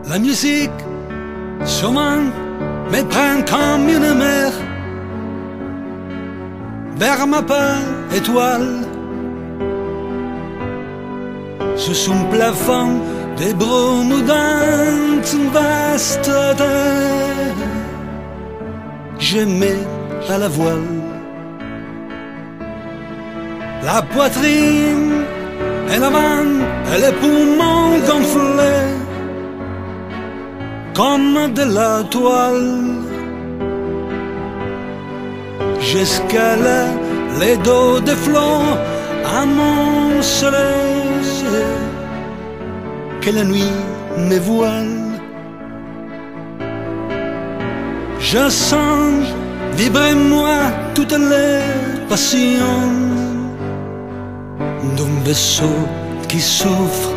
La musique, sûrement, me prend comme une mer vers ma part étoile. Sous un plafond de brume dans une vaste terre, je mets à la voile. La poitrine et l'avant et les poumons gonflés comme de la toile. J'escale les dos de flot amoncelés que la nuit me voile. Je sens vibrer moi toutes les passions d'un vaisseau qui souffre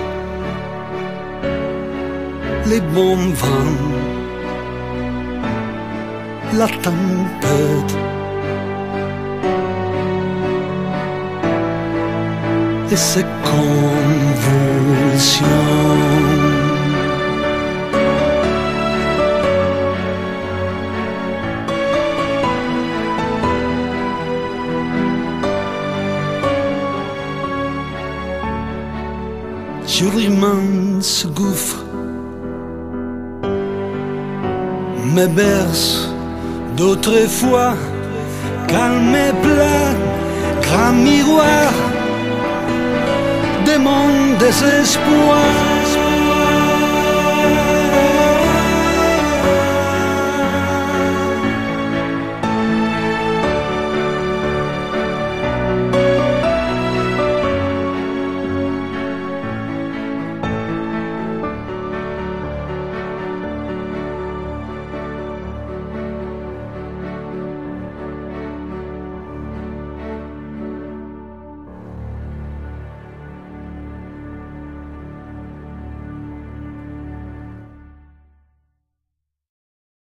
les bons vents, la tempête et ses convulsions. Sur l'immense gouffre me berce d'autrefois, calme et plat, grand miroir de mon désespoir.